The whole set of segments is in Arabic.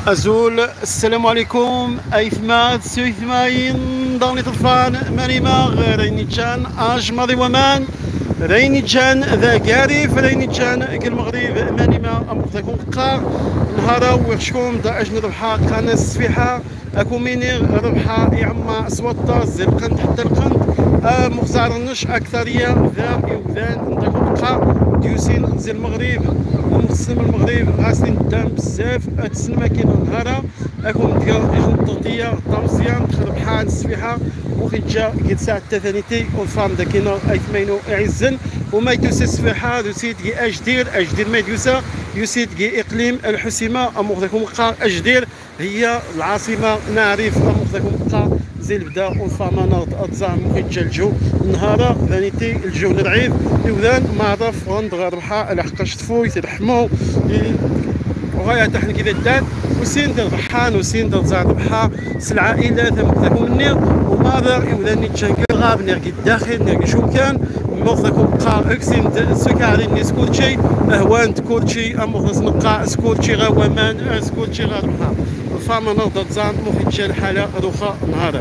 أزول السلام عليكم أيثمات سيثماين داني طفان مريما ريني جان أج ماضي ومان ريني جان ذا قارف ريني جان المغرب مريما أمختكم قار نهارا ويخشكم دا أجن ربحا كان السفيحة أكو ميني ربحا يعما سوطة زرقن حتى القند مخزارنش أكثرية ذا يوذان ندكم قار ديوسين زي المغرب ومقسم المغرب غاسلين الدم بزاف هاد السنه كاينه نهارا اكون ديال التغطيه طاوسيان تخرب حال السفيحه وخيجا قد ساعه التثانيتي والفام دا كاينه ايثمينو يعزن وما يدوس السفيحه دوسيت كي اجدير ما يدوسا يوسيت كي اقليم الحسيمه امخذكم قا اجدير هي العاصمه نعرف امخذكم قا زي البدا والفامانات اتزعم مخيجا الجو نهارا ثانيتي الجو نرعيد يوذان معرف غندغ ربحا لحقاش تفوي تلحمو وغاية تحن كذا الدان وسين ديال الرحان وسين ديال زاد ربحا العائلات مكتاكم النير وماذا يوذاني تشانكل غاب نرقي الداخل نرقي شو كان موثكم قا اكسين سكاري نيس كلشي اهوان كلشي اموثس نقا سكولشي غاومان سكولشي غا ربحا الفامانات تزعم مخيجا الحالة روخا نهارا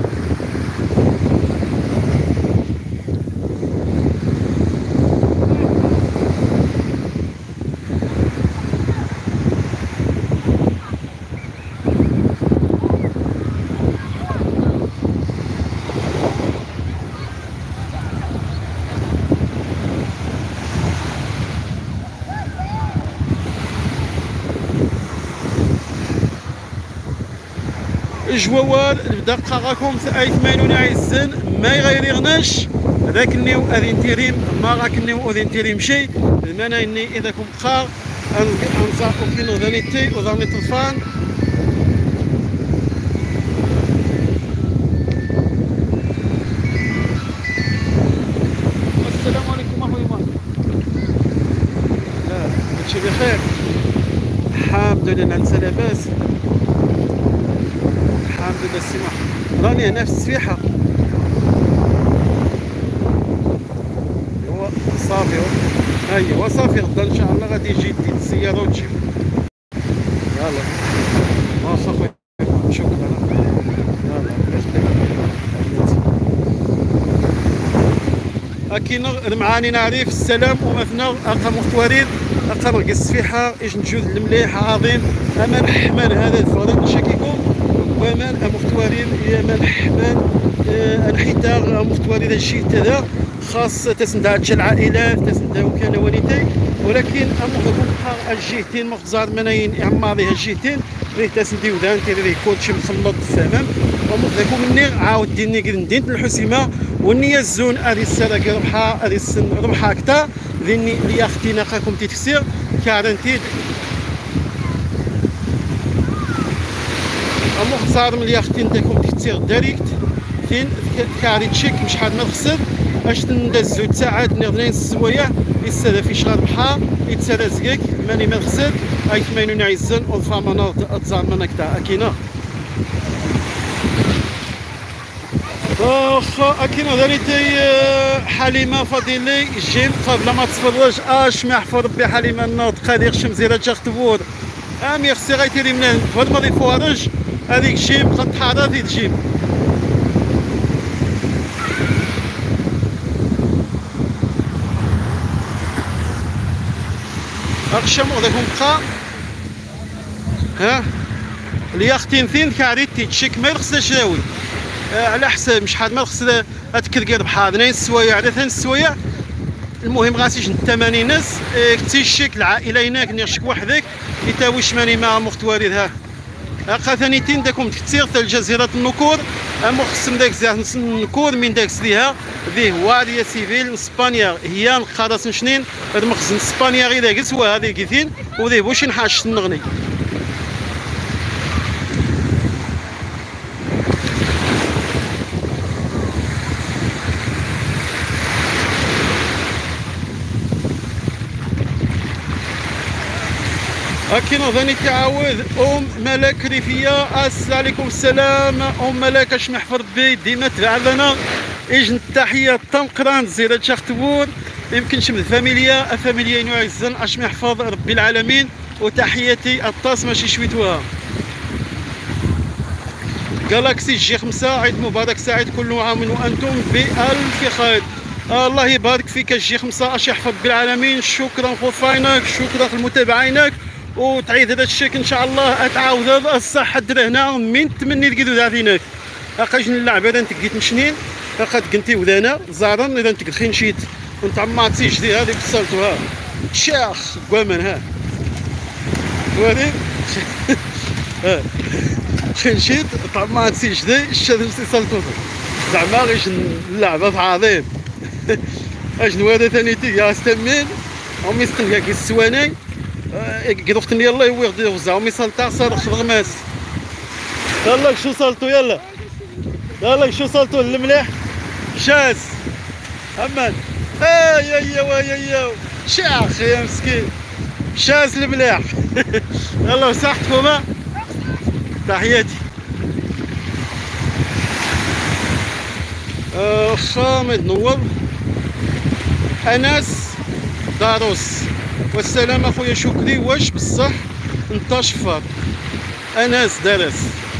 جوال الدقة راكم ايثمانون عزن ما يغيرناش ذاك النيو اذين تيريم ما راك النيو اذين تيريم شي المانا اني اذا كم قار انصاحكم في نوذانيتي وظامي طلفان السلام عليكم اخويا لا هادشي بخير الحمد لله انت لاباس الحمد لله السماح راني هنا في السفيحة ايوا صافي ايوا صافي غدا ان شاء الله غادي يجي يدي السيارة وتجي يلا واخا خويا شكرا يلا كاين معاني نعرف السلام ومثنى اقا مختورين اقا رقي السفيحة ايش نجود المليح عظيم اما الحمل هذا الفريق نشكيكم ومان مختورين يا من حمان الحتاغ مختورين الشيء هذا خاص تسندها العائلات تسندها وكان والدي ولكن امخذكم الجهتين مخزار مناين اعمار هذه الجهتين راه تسندي ودان تيري كلشي مخلط تمام ومخذكم مني عاود ديني مدينه الحسيمه والنيه الزون هذه السنه ربحها هذه السن ربحها اكثر ذني اللي اختي ناقاكم تيتكسير كارنتيد مخزار ملي اختي نتاكم تكتير دايركت فين كاري تشيك مش حد ما خسر اش تندز 2 ساعات نغنين السوايع يتسالى في شغل بحار يتسالى زكاك ماني ما خسر اي 80 عزن والفامانات اتزعم من هكذا اكينا اخ اكينا داريتي حليمه فضيلي جيم قبل ما تفرج اش ما يحفظ ربي حليمه الناطق هذه خشم زيرا تختبور امي خصي غيتيري من فهاد ماضي فوارج هذيك جيم قد حاراتي تجيب اقشم وذاكم بقى ها الياختين ثين كاريتي تشيك ما يخصهاش داوي على حساب شحال ما خص تكركر بحال ناين السوايع على ثان السوايع المهم غاسيش 80 ناس كتي الشيك العائله هناك نيرشك وحدك يتاويش ماني مع مختواري ها اقا ثانيتين داكم كثير تاع الجزيره النكور اما خصم داك زاف النكور من داك سليها ذي وادي سيفيل اسبانيا هي نقاراس نشنين المخزن اسبانيا غير داك سوا هذه كيثين وذي واش نحاش النغني كاين ظني تعاود ملاك ريفيه عليكم السلام ملاك اش محفظ بي ديما تبع لنا اجن التحيه طنقران زيرة شختبور يمكنش من فاميليا نوع الزن اش محفظ ربي العالمين وتحياتي الطاس ماشي شويتوها. جالاكسي جي 5 عيد مبارك سعيد كل عام وانتم بالف خير. الله يبارك فيك الجي 5، اش يحفظ بالعالمين. شكرا خفاينك، شكرا لمتابعينك، وتعيد هذا الشيك ان شاء الله اتعاود الصحه الدرا هنا من تمني تقيدو ذاتينك اقاش نلعب هذا تقيت مشنين اقا تقنتي ودانا زارن اذا تقدخين شيت ونتعماتي جدي هذيك وصلتوها شاخ قوامن ها وهذه خنشيت طعمات سي جدي الشادم سي صلتو زعما غيش اللعبه في عظيم. اشنو هذا ثاني تي يا استمين امي سقنيا كي السواني قدوختني يلاه هو يغدي يوزع امي صلتا صار خضغماس. يلا شو صلتو يلا شو صلتو المليح شاس امان يا شاخ يا مسكين شاس المليح. يلا صحتكم تحياتي. خامد نور انس داروس والسلام اخويا شكري. واش بصح انت شفار انس دارس؟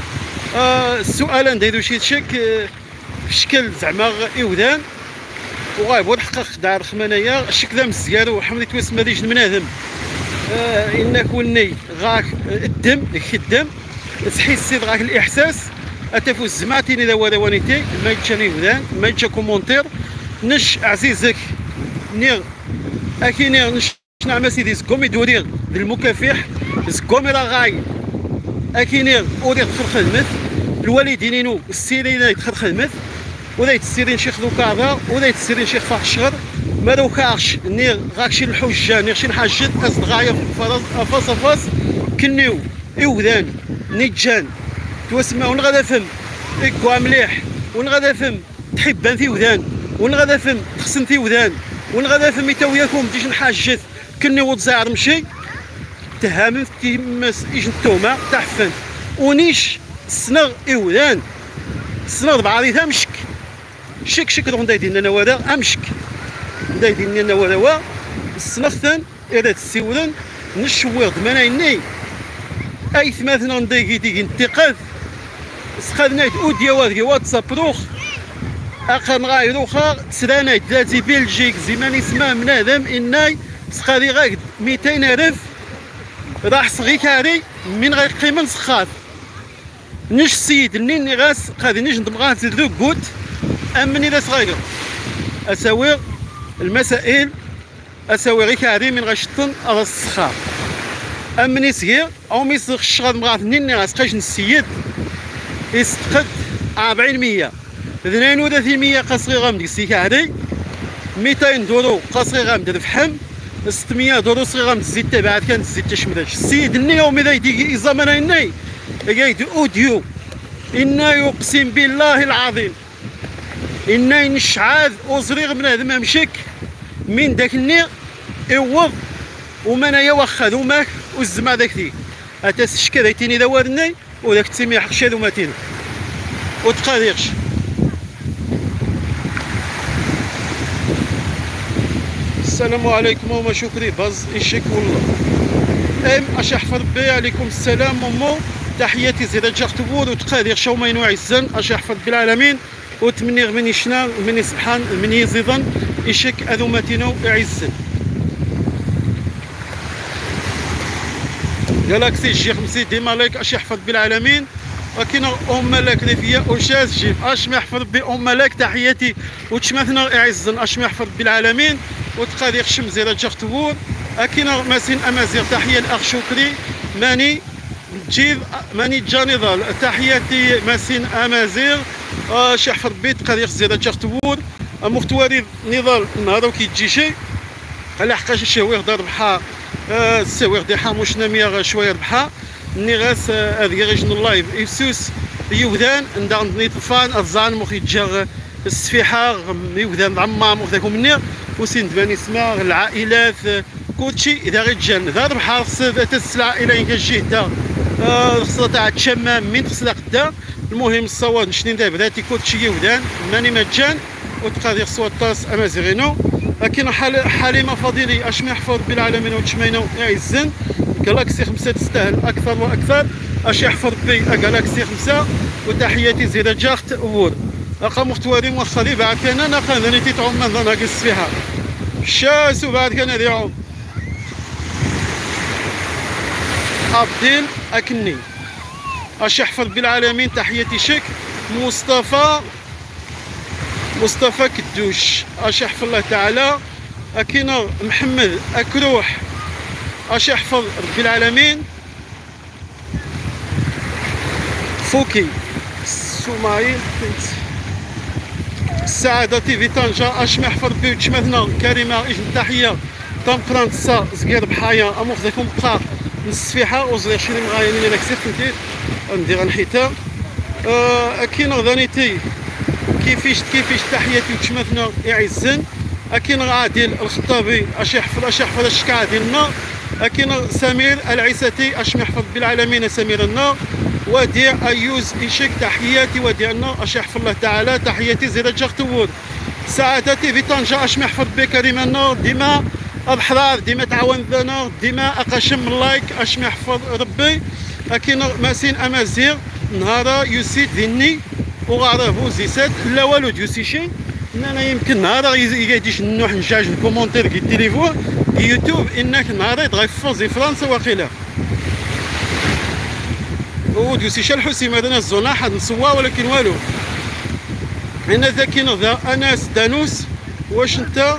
السؤال نديرو شي تشك في شكل زعما اودان وغايبو الحقيق دار خمانيا الشكل مزيان وحملت واسم هذيك المنادم انك وني غاك الدم الدم تحس غاك الاحساس اتفوز زمعتيني ذا ودوانيتي ما يتشاني ودان ما يتشا كومونتير نش عزيزك نير اكيني نش نعم سيدي زكومي دورير بالمكافح زكومي راه غاي اكيني اوريغ دخل خدمت الوالدينينو السيرين يدخل خدمت ولا يتسيرين شيخ ذو كذا ولا يتسيرين شيخ فاح الشهر ما ذو كاش نير غاكشي الحجه نير شي حاجات قصد غايه فاس كنيو اودان نيجان توسمع ونغدا فم اكوا مليح ونغدا فم تحبان في ودان ونغدا فم تخصن في ودان ونغدا فم يتوياكم تيجي حاجات كنيو وتزعر مشي تهامن تيمس ايش نتوما تحفن ونيش السنغ اودان السنغ بعضيها مشك شك دون دايدين انا ولا امشك دايدين انا ولا السنغثن الى تسيولن نشويض منايني اي ثماثنا نديكي تيجي انتقاذ سخدنا اوديا وادي واتساب روخ اخر غاي روخا تسراناي ثلاثي بلجيك زمان اسمها منادم اناي سخادي غاك 200 الف راح صغي كاري من غير قيمه سخاف نش السيد نيني غاس غادي نيش نبغى نزيدو كوت امني ذا صغير اساوي المسائل اساوي غير كاري من غشطن على السخاف امني صغير او ميسخ الشغل مغاث نيني غاس قاش السيد يستقد 40% 32% قصري غامدي سيكاري 200 دورو قصري غامد فحم 600 دورو صغير غامد الزيت تبعات كانت الزيت تشمداش السيد ني يومي ذا يدي زمانا ني قايد اوديو إنا يقسم بالله العظيم إنا نشعاذ وزريغ من هذا ممشك من داك النير إوض ومانا يوخذ وماك والزما داك ذي أتاس الشكا دايتيني دوارني وداك التسمية حق شادو ماتينو وتقاديرش. السلام عليكم وما شكري باز إشيك والله اش يحفظ بي. عليكم السلام مامو تحياتي زيدا جاختبور وتقادير شومين وعزن اش يحفظ بالعالمين وتمني من يشنا من سبحان من يزيدن يشك اذوماتينو يعزن. جالاكسي جي 5 ديما لايك اش يحفظ بالعالمين ولكن ملاك ريفيا وشاز جيب اش ما يحفظ بي ملاك تحياتي وتشمثنا يعزن اش ما يحفظ بالعالمين وتقادير شم زيدا جاختبور اكين ماسين امازيغ تحيه الاخ شكري ماني جيب ماني جانيضال تحياتي ماسين امازيغ شحفر بيت قادير زيادة جاختبور مختواري نضال نهارو كي تجي شي على حقاش الشوايغ دار بحا السوايغ دي حاموش نامية شوية ربحا ني غاس هذي غيجن اللايف إفسوس يوذان ندار نيطفان الزان مخي تجا السفيحة يوذان عمام وذاكم النير وسين دباني سما العائلات كلشي اذا غير جان دار بحال خص تسلع الى ان كجيه دا خصها تاع الشمام من خصها قدا المهم الصواد نشني دابا ذاتي كلشي يودان ماني مجان وتقادير صوات طاس امازيغينو لكن حليمه فضيلي اش ما يحفظ بالعالمين وتشمينو يعزن جالاكسي 5 تستاهل اكثر واكثر. اش يحفظ بي جالاكسي 5. وتحياتي زيادة جاخت وور اقا مختواري موصلي بعد كان انا قادرني تيتعوم من ناقص فيها الشاس وبعد كان هذا يعوم عبدين اكني اش يحفظ بالعالمين. تحياتي شك مصطفى كدوش اش يحفظ الله تعالى. اكينا محمد اكروح اش يحفظ ربي العالمين. فوكي السومايل السعادة تيفي طنجة اش ما يحفظ بي تشمثنا كريمة اجن تحية تم قران تسا زكير بحايا اموخ ذاكم بقى نصفيحة وزرير شيري مغاينين لك سير فهمتي ندير الحيتة. اكين غدانيتي كيفيش تحياتي وتشمثنا يعزن. اكين عادل الخطابي اش يحفظ الشكا ديالنا. اكين سمير العيساتي اش ما يحفظ بالعالمين سميرنا. وديع ايوز ايشك تحياتي وديعنا اش يحفظ الله تعالى. تحياتي زيادة جاختوود. سعادتي في طنجة اش ما يحفظ بك كريمنا ديما الحرار ديما تعاون ذنا ديما اقشم اللايك اش ما يحفظ ربي. اكين ماسين امازيغ نهار يوسيت ذني وغارفو زيسات لا والو ديوسيشي انا يمكن نهار يجيش نوح نجاج الكومونتير كي التليفون كي يوتيوب انك نهار يتغفز فرنسا وقيله وديوسيشي الحسيم هذا الزونا حد نسوا ولكن والو. هنا ذاكين ذا انس دانوس واش انت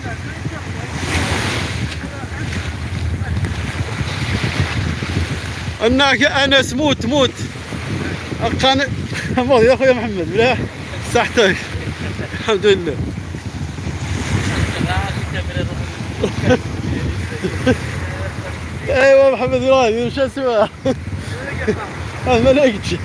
انس موت أقان يا اخويا محمد ملاح صحتك الحمد لله. ايوا محمد راه واش اسوا ما لقيتش.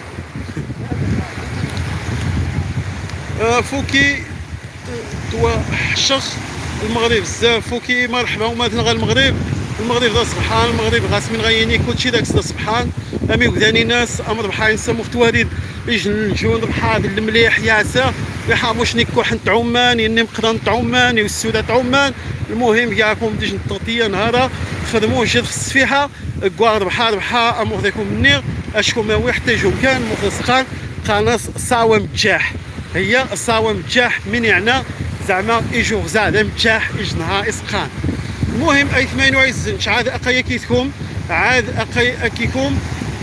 فوكي توا شخص المغرب بزاف فوكي مرحبا ومثلا غير المغرب دا سبحان المغرب غاسمين غيني كلشي داك سبحان امي وداني ناس امر بحال انسان مختوارين يجن الجون بحال المليح ياسا يحاموش نيكو حنت عمان يني مقدان عمان والسودات عمان. المهم كاعكم ديج التغطيه نهارا خدموا جد الصفيحه كوار بحال امور ديكم منير اشكون ما يحتاجوا كان مخلصقان قناص صاوم متجاح هي الصاوم متجاح من يعني زعما يجو زاد متجاح يجنها اسقان. المهم اي 28 عاد اقايا كيتكم عاد اقايا اكيكم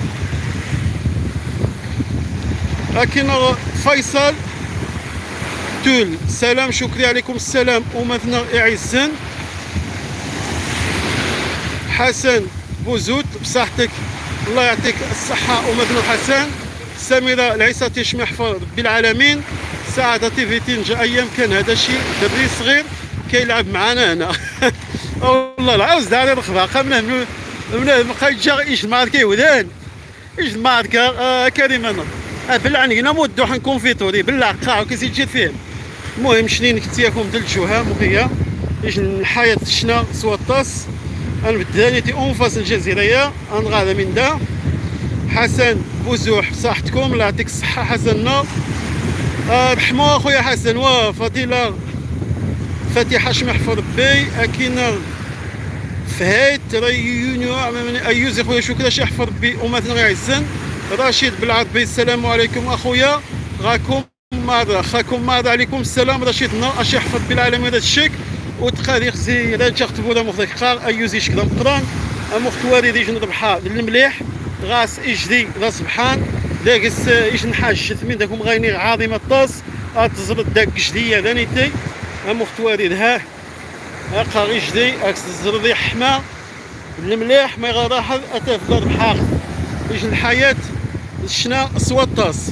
لكن فيصل تول سلام شكري عليكم السلام ومثنى يعزن. حسن بوزوت بصحتك الله يعطيك الصحة ومثنى حسن. سميرة العيساتي محفظ بالعالمين. سعادة تيفي تنجا ايام كان هذا الشيء دري صغير كيلعب معنا هنا والله العاوز داري الخفاقه من بقى يجا يجمع كيودان يجمع كريم انا بالعنينا مودو حنكون في طوري بالعقاع وكيزيد جيت فيهم. المهم شنين كتياكم دلجوها مخيا ايش الحياه شنا سوا الطاس انا بدانيتي اونفاس الجزيريه انغادا من دا. حسن بوزوح بصحتكم الله يعطيك الصحه حسننا. رحمه اخويا حسن وفضيله فاتحه شمحفظ ربي اكينا فهيت ريونيو ايوزي خويا شكرا شيحفظ ربي ومثلا يعزن. رشيد بالعربي السلام عليكم اخويا غاكم ماذا خاكم ماذا عليكم السلام رشيدنا اش يحفظ بالعالم هذا الشك وتقادير زي لا تكتبوا لا مخدك قار ايوزي شكرا مقران مختواري ديج نضبحها المليح غاس اجدي ذا سبحان داكس ايش نحاج من داكم غايني عاظمه الطاس تزرد داك جديه ذانيتي مختواري ذا قاغي جدي اكس الزردي حما المليح ما يغراحظ اتفضل بحاق ايش الحياه شنا سوا الطاس.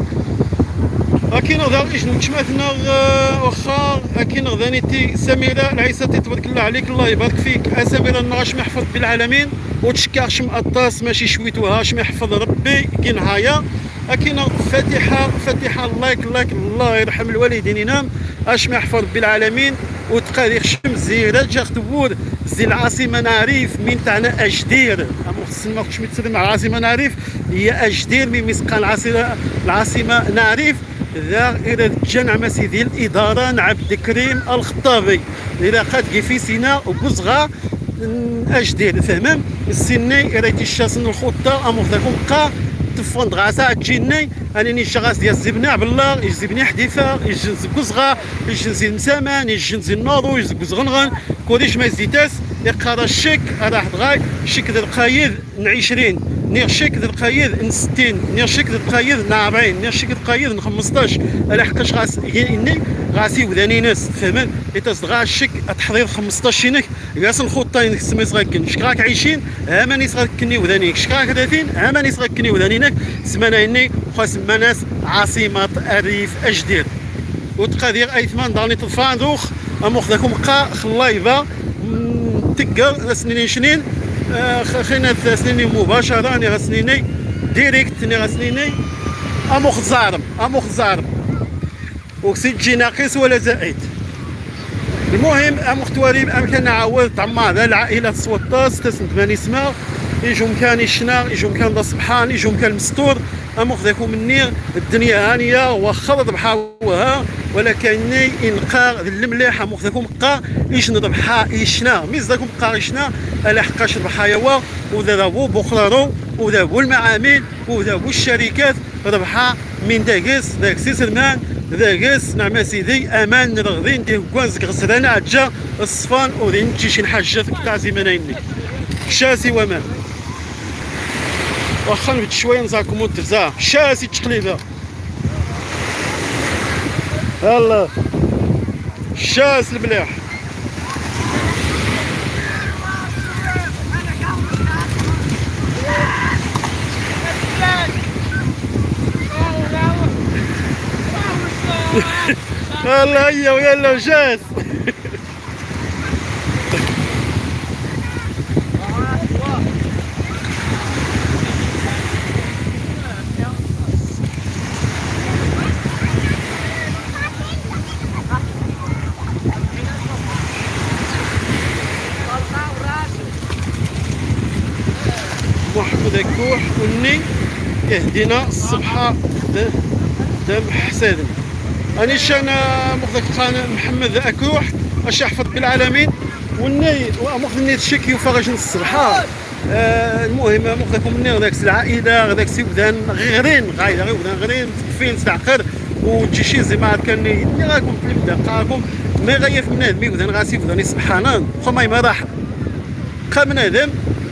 اكين غدا ايش نتشمثنا واخا اكين غدانيتي سميره العيساتي تبارك الله عليك الله يبارك فيك اسميره النغاش محفظ بالعالمين وتشكاش الطاس ماشي شويتوها اش محفظ ربي كي نهايه. اكين فاتحه اللايك الله يرحم الوالدين ينام اش محفظ بالعالمين وتقارير شم زيرة جاخت وور زي العاصمة نعريف من تاعنا أجدير ما كنتش متسلم مع العاصمة نعريف هي أجدير من مسقى العاصمة نعريف ذا إلى الجنع مسيدي الإدارة عبد الكريم الخطابي إلى قد في سينا وبزغة اجدير ثمام السني ريتي الشاسن الخطه امور ذاكم قا تفون غاسا تجيني انني شغاس ديال الزبنه بالله يجزبني حديثه يجنز كزغا يجنز مسامان يجنز الناضو يجنز غنغن كلش ما زيتاس يقرا الشك راح تغاي شك ذا القايد ن 20 نير شك ذا القايد ن 60 نير شك ذا القايد ن 40 نير شك ذا القايد ن 15 لحقاش غاس اني غاسي وذاني ناس فهمان يتصدغا الشك تحضير 15 شنك ياس الخطه انك سميت غاكن شكراك عايشين ها ماني صغاكني وذاني شكراك 30 ها ماني صغاكني وذاني سمانا اني خاص مناس عاصمه الريف اجدير وتقادير ايثمان داني طفان دوخ اموخ ذاكم قا خلايبه تقر سنين شنين خينا سنين مباشره ني غسنيني ديريكت ني غسنيني اموخ زارم وكسيت ناقص ولا زائد. المهم اموخ تواريب امكن نعاود تعمر العائله السوطاس تسنت ماني اسمها يجو مكان يشنا يجو مكان دا سبحان يجو مكان مستور اموخ ذاكو مني الدنيا هانيه وخلط بحاوها ولكن انقاء المليح اموخ ذاكو مقا يشنض بحا يشنا ميز ذاكو مقا يشنا على حقاش البحايوا وذابو بوخرارو وذابو المعامل وذابو الشركات ربحا من داكس داك سيسرمان داكس نعم سيدي امان نرغدين دي كوانز غسرانه عجا الصفان ودين تجي شي حاجه تاع زمانيني شاسي ومان واخا نبت شويه نزاكم الترزا شاسي تقليبه الله شاس المليح الله هيا ويلا شاس محمد الكوح وني يهدينا الصبحة دم حسادن أنا شان مخذك خان محمد أكوح أش يحفظ بالعالمين وني مخذني تشكي وفرج الصبحة المهم مخذكم مني ذاك العائلة ذاك سيودان غيرين غاية غيرين فين تعقر وتجي شي زي ما كان اللي راكم في البداية ما غايف من هذا ميودان غاسي وداني سبحانه خماي ما راح قام من هذا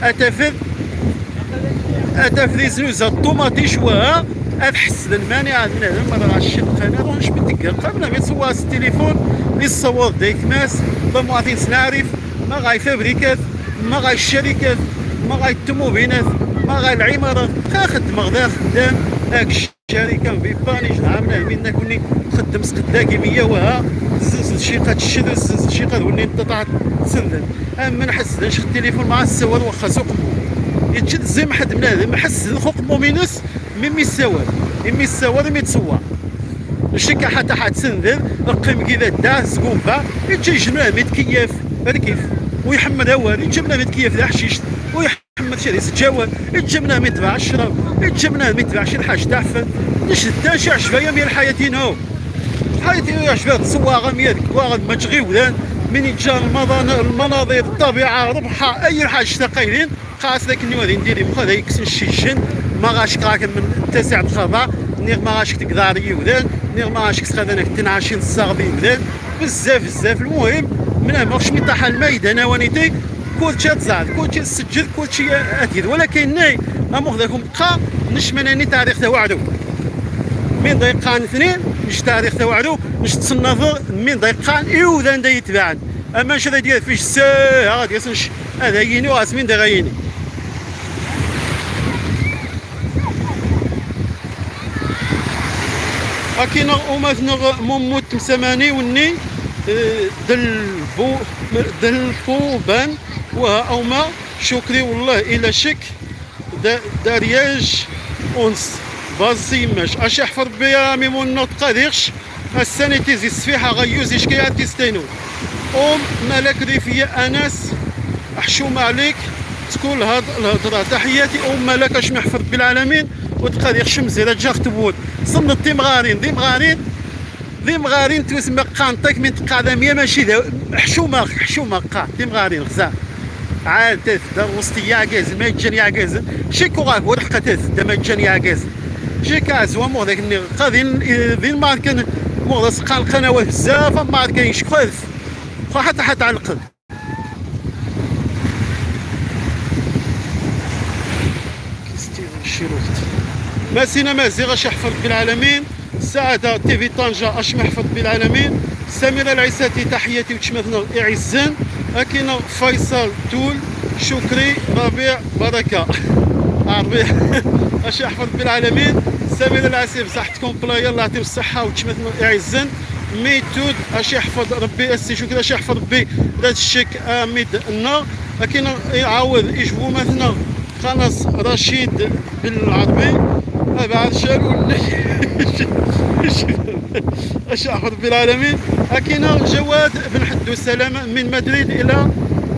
أتفذي سنوزة الطوماطي شواها أتحس المانع من هذا المرة على الشق أنا روح نشبت قبل ما يتصور التليفون يتصور دايكماس بمواطن سنعرف ما غاي فابريكات ما غاي الشركات ما غاي التموبينات ما غاي العمارات خدم غدا خدام هاك الشركة بيبانيش عاملة منا كوني خدم سقدا كيمية وها زنزل شيقة تشد زنزل شيقة وني تطعت تسندل أما نحس نشخ التليفون مع السواد وخا سوق يتشد زي ما حد من هذا ما حس خوق مومينوس ميمي السواد ميمي السواد مي تصور الشكا حتى حتسندل القيم كذا دا زقوبا يجي يجمع متكيف هذا كيف ويحمد هوار يجمنا متكيف ذا حشيش ويحمد شي سجاوه يجمنا متبع الشرب يجمنا متبع شي الحاج تعفن نشد شي عشفايا من حياتين هو حياتي عشفات صواغه ميادك واغد ما تغيودان من يتجا المناظر الطبيعه ربحه اي حاجه تقايلين خاص ذاك النوادي نديري بخا يكسن الشيشن ما غاش راك من التاسع الخضاء نير ما غاش تقدر يودان نير ما غاش تخدنك تنعشين الصاغبي ودان بزاف المهم من ماكش مطاح الميدان وانيتي كلشي تزاد كلشي تسجل كلشي اتيد ولكن ناي اموخ ذاكم بقى نشمناني تاريخ توعدو من دقيقان اثنين مش تاريخ توعدو مش تصنف من دقيقان يودان دا يتبعن اما شذا ديال فيش ساعه غادي يسنش هذا يني واسمين دا غايني اكينا ومثنغ مموت مسماني وني دل بان وها اوما شكري والله الى شك دارياج اونس بازي ماش اش يحفظ بيا ميمون نوت قاديرش السانيتيزي السفيحه غيوزي شكيات تيستينو ملك ريفيا انس احشوم عليك تقول هاد الهضره تحياتي ملك اش محفظ بالعالمين وتقادير شمس الا جا ختبود صنت ذي مغارين تسمى قانطيك من تقادميه ماشي حشومه قاع ذي مغارين غزال عاد تذدا وسطي عكاز ما يتجاني عكاز شيكو غاك ورحقة تذدا ما يتجاني عكاز شيك عزوة مو ذاك اللي قاضين ذين ما كان مو سقال القنوات بزاف ما كان يشكوث حتى على القلب ماسينا مازيغ اش يحفظ بالعالمين سعادة تيفي طنجة اش محفظ بالعالمين سميرة العيساتي تحياتي وتشمثنا اعزان اكينا فيصل تول شكري ربيع بركة ربيع اش يحفظ بالعالمين سميرة العسيف صحتكم بلايا الله يعطيهم الصحة وتشمثنا اعزان ميتود اش يحفظ ربي السي شكري اش يحفظ ربي ذات الشيك اميد النار اكينا يعاود يجبو مثلا خلاص رشيد بالعربي بعد شالوا اش احفظ بالعالمين اكينا جواد بن حدو السلامة من مدريد الى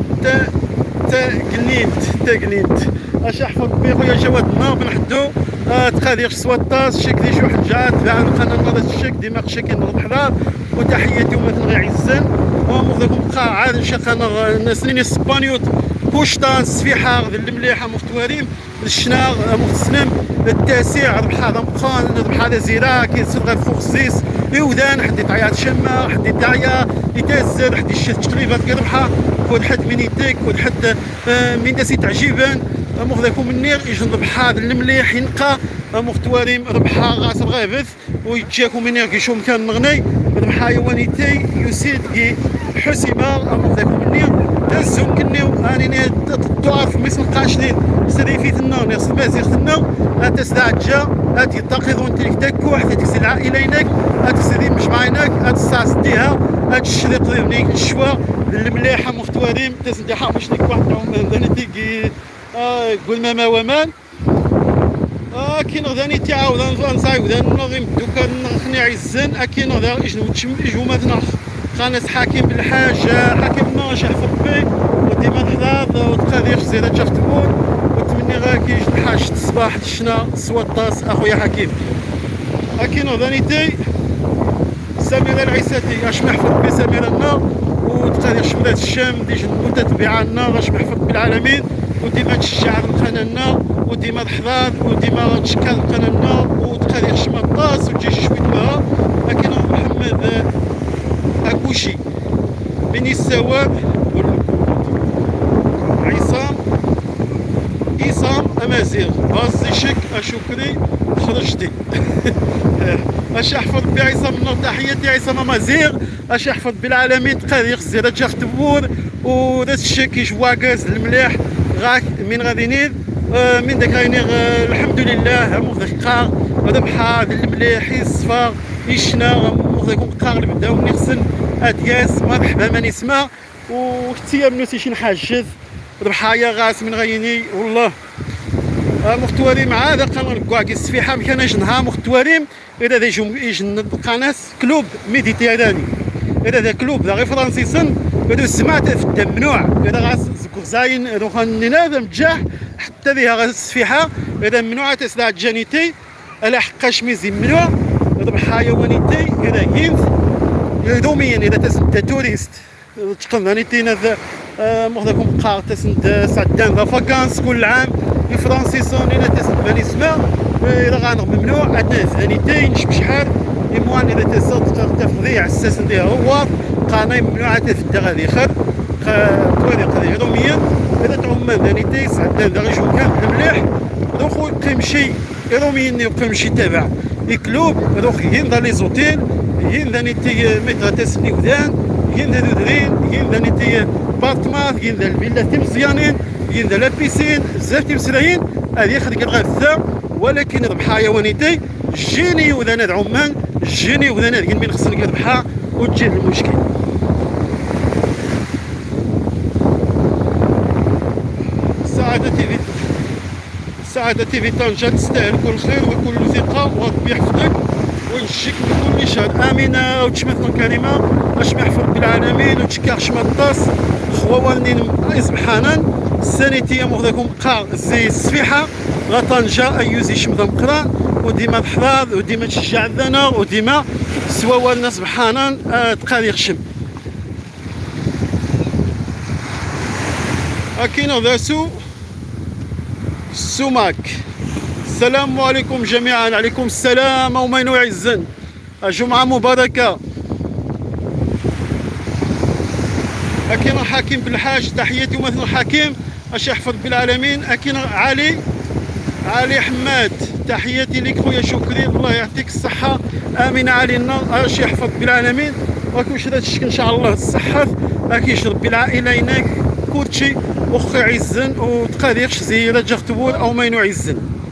تاقنينت اش احفظ بي خويا جواد نار بن حدو تقادير سوطاس شك دي شو حجات باع القناه نضرت الشك دماغ شكل نضرب حضار وتحياتي ومثل غير عزان ومغذكم بقى عاد شقنا ناسنين اسبانيوت بوشطان سفيحة المليحة مفتواريم الشناغ مغتسلم التاسع ربح هذا مقان ربح هذا زيرا كيصير غير فوق الزيس يودان حدي طعيات شمة حدي داعية يتازر حدي الشت تقريبا كربحة كود حد من يديك كود حد من داسي تعجيبا مغذاكم النير يجن ربح هذا المليح ينقى مفتواريم ربح غاصر غيبث ويتجاكم منير كيشو مكان مغني ربح حيوانيتي يسيد كي حسيمة مغذاكم النير تزوم كنيو اني تعرف مثل قاشدين سريفيتنا ناس مازيغتنا اتستعجى اتيتقظ وانت تكو حتى تكسي العائله هناك اتسدي مش معينك اتساس ديها اتشريط ذنيك الشوا المليحه مفتواريم تسدي حامش لك واحد ذني تيجي قول ما ومان كاين غداني تعاود نصايب نغيم دوكا نخني عزان كاين غدا يجو مثلا خانس حاكم بالحاجه حاكم ناش يحفظ بي وديما نحضر وتقادير زيادة تختمون وتمني غاكي حاجة الصباح الشنا سوطاس اخويا حكيم اكينو ذانيتي سميرة العيساتي اش محفظ بي سميرة النار وتقادير شمرات الشام ديج متتبعة النار اش محفظ بالعالمين وديما تشجع القناة النار وديما تحضر وديما تشكل القناة النار وتقادير شمطاس وتجي شوية بها اكينو محمد اكوشي من الثواب عصام امازيغ غازي شك اشكري خرجتي اش يحفظ بعصام النور تحياتي عصام امازيغ اش يحفظ بالعالمين تقادير زيادة جاخ تبور وداس الشك يجوا كاز المليح غاك من غادي نيد من داك غينيغ الحمد لله مغداك قار ربح هذا المليح يصفى يشنا مغداكم قار بداو نغسل ادياس مرحبا من يسمع وكتيا منو شي نحاجز ربحايا غاس من غيني والله مختواريم عاد قناه كواكي السفيحه مكانش نها مختواريم اذا يجن قناه كلوب ميديتيراني اذا ذا كلوب ذا غير فرنسيسن اذا سمعت في التمنوع اذا غاس زاين روخان نادم جاح حتى ذيها السفيحه اذا ممنوعه تسلع جانيتي الا حقاش ميزي ممنوع ربحايا ونيتي اذا ينف يوميا اذا تسنت توريست تقن نيتينا مغداكم قاع تسنت سعدان ذا فاكانس كل عام الفرنسيسون اذا تسنت بني سما اذا غانغ ممنوع عندنا ثانيتين شحال يموان اذا تسنت تفضيع الساس نديها هو قانا ممنوعه تفدا غادي خير طريق هذه يوميا اذا تعوم ثانيتي سعدان ذا غيجو كامل مليح دوك يقيم شي يوميا يقيم شي تابع الكلوب دوك ينضى لي زوتيل ينضى نيتي متر تسني ودان ينضى دودرين ينضى نيتي بارتمان ينضى الفيلا تمزيانين ينضى لا بيسين بزاف تمسلاين هذه خدك الغثة ولكن ربحا حيوانيتي جيني وذا ناد عمان جيني وذا ناد من خصني ربحا وتجي المشكل سعادة تيفي طنجة تستاهل كل خير وكل ثقة وربي يحفظك ونشيك من كل شهر آمنة وتشمثنا كريمة اش محفظ بالعالمين وتشكاح شمطاس خوالنين سبحانا السانيتية مغداكم قار زي السفيحة غطنجة أيوزي شمذا مقران وديما تحضر وديما تشجع الذنا وديما سواوالنا سبحانا تقادير شم أكينا ذاسو السماك. السلام عليكم جميعا. عليكم السلام ومن يعزن. جمعة مباركة. أكينا حكيم بالحاج، تحياتي ومثل الحكيم اش يحفظ بالعالمين. أكينا علي حماد، تحياتي لك خويا، شكري، الله يعطيك الصحة. آمين علينا اش يحفظ بالعالمين. وكل شي هادشي ان شاء الله الصحة اكيش ربي العائلة هناك كلشي وخي عزن وتقاديرش زيرة جغتبول او ماينو عزن.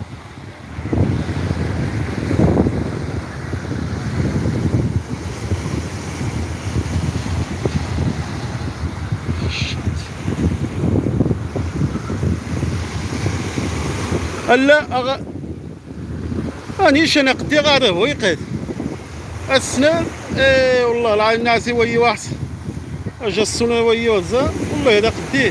لا رانيش انا قدي غاده هو يقاد السنان. والله العين ناسي وي واحد اجا السنه وي وزا والله هذا قديه.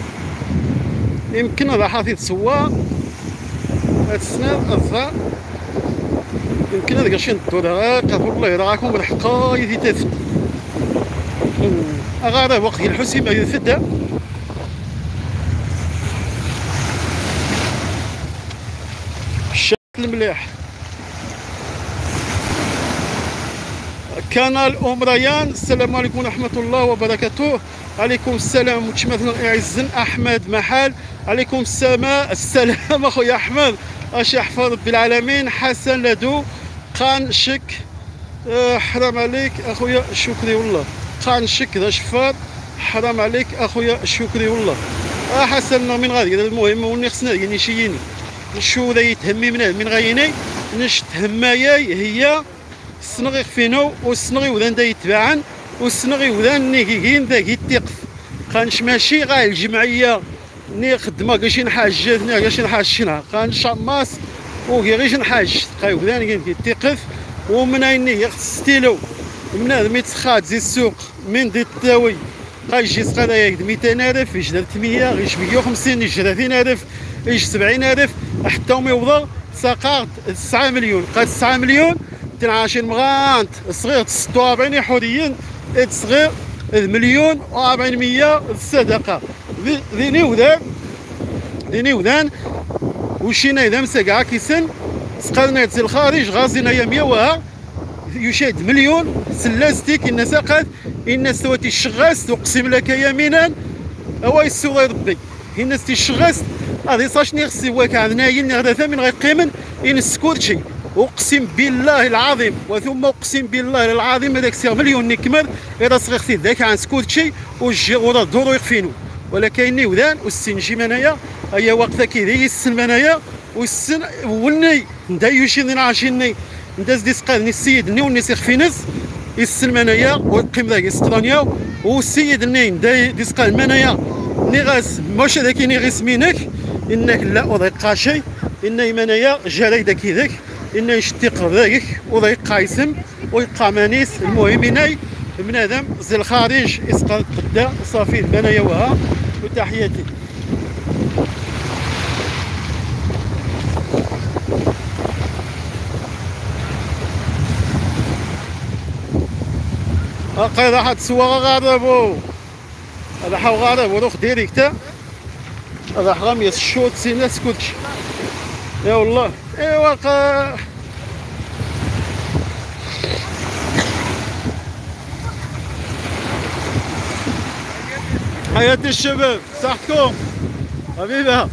يمكن هذا حافظ سوا هاد السنان الظهر يمكن هذا شي ندو هذا والله هذا راكم بالحقا يتفت غاده وقت الحسيب يفدا. المليح كانال ام ريان. السلام عليكم ورحمه الله وبركاته. عليكم السلام وتشمثل عزن احمد محال. عليكم السلام اخويا احمد اش يحفظ بالعالمين. حسن لدو قان شك حرام عليك اخويا شكري والله. قان شك ذا شفار حرام عليك اخويا شكري والله. حسن من غادي المهم وني خصنا يعني شييني شو ذا يتهمي من غايني نش تهماياي هي السنغي خفينو والسنغي وذان دا يتباعن والسنغي وذان نيكيكين ذاك يتيقف. خانش ماشي غا الجمعيه ني خدمه كاش نحاجتنا كاش نحاجنا خانش ماس وكي غيش نحاج قاي وذان يتيقف. ومن عيني يخص ستيلو من هذا ميتخاد زي السوق من دي التاوي غايجي سقادا ياك 200,000 يجي 300 يجي 150 يجي 30,000 يجي 70,000 حتى هما يوضا ساقات 9 مليون. قاد 9 مليون تنعاشين مغانت صغير 46 حوريين صغير مليون و400 الصدقه ذيني وذان وشينا اذا مسكا كيسن سقالنا يتسل الخارج غازينا يا 100 يشاهد مليون سلاستيك الناس قاد الناس تواتي الشغاس تقسم لك يمينا او يسوى ربي الناس تيشغاس هذه صاشني خصي واك عندنا هذا ثمن غيقيمن ينسكور شي. اقسم بالله العظيم وثم اقسم بالله العظيم هذاك سير مليون نكمل غير صغير خصي ذاك عن سكوت شي وجي ورا دورو يخفينو. ولا كايني وذان والسنجي منايا هي واقفه كيدي السن منايا والسن ولني ندايوشي نعاشيني نداز دي سقادني السيد ني وني يخفينز السن منايا ويقيم ذاك اسطرانيا والسيد ني دي سقاد منايا ني غاس ماش هذاك ني غيس مينك انك لا وضيق شيء ان منايا جاري داك ذاك ان يشتق ذاك وضيق قايسم ويبقى مانيس. المهم ناي بنادم زي الخارج اسقاط قدا صافي منايا وها وتحياتي. قايد واحد سواغا غاربو هذا حاو غاربو روح ديريكتا هذا حرام يسشوت سينا سكوتش يا والله. ايوا حياتي الشباب صحتكم حبيبها.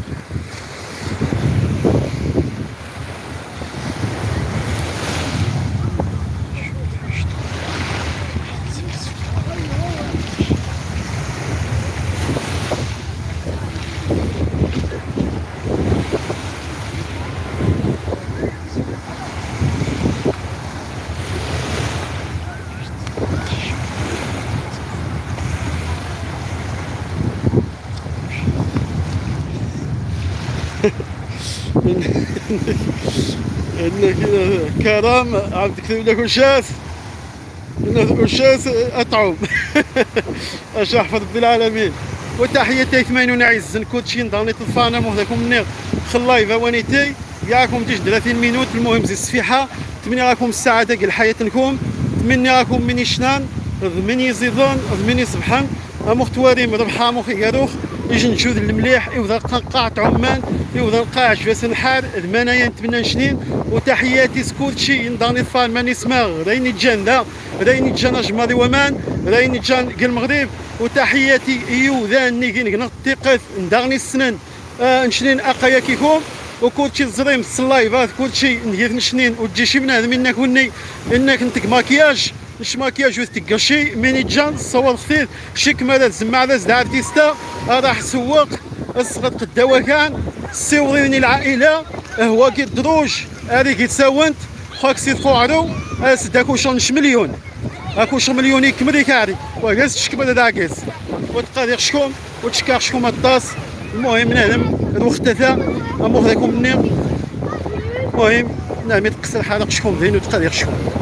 انك كرام عم تكتب لك وشاس وشاس اطعم اش يحفظ بالعالمين. وتحياتي 80 عز كلشي نضاني طفانا وهذاكم منير خلايفه وانيتي ياكم تيج 30 مينوت. المهم زي الصفيحه تمني راكم السعاده ديال حياتكم تمني راكم مني شنان ضمني زيدون ضمني صبحان مختواري مربحه مخي ياروخ يجي نجود المليح يوضا قاعة عمان يوضا قاع جواس الحار المنايا نتمنى شنين. وتحياتي سكولشي داني طفال ماني سماغ ريني جان ذا ريني جان اجماضي ومان ريني جان المغرب. وتحياتي ايو ذا نيكي نقطيقف ندغني السنن نشنين اقايا كيكم وكلشي الزريم السلايفات كلشي ندير نشنين وتجي شي بنادم انك وني انك نتك ماكياج مش ماكياج وتقشي ميني جان صور خفيف شيك مالا زعما هذا زد ارتيستا راح سواق الصغط قداوه كان السيوريني العائله هو كي الدروج هذه كيتساونت خاك سي فوعرو اسداكو شنش مليون اكو مليون يكمل كاري وجاز تشكبل داكيس وتقادير شكون وتشكار شكون الطاس. المهم نعلم الوقت ذا امور لكم مني المهم نعم تقصر حالك شكون زين وتقادير شكون.